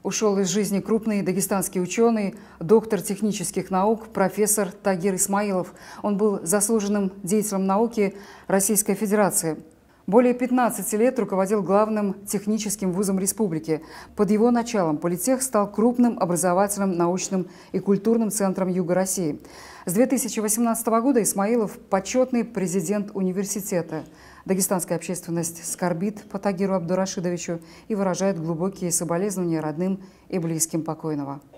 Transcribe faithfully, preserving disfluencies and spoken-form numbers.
ушел из жизни крупный дагестанский ученый, доктор технических наук, профессор Тагир Исмаилов. Он был заслуженным деятелем науки Российской Федерации. Более пятнадцати лет руководил главным техническим вузом республики. Под его началом политех стал крупным образовательным, научным и культурным центром Юга России. С две тысячи восемнадцатого года Исмаилов – почетный президент университета. Дагестанская общественность скорбит по Тагиру Абдурашидовичу и выражает глубокие соболезнования родным и близким покойного.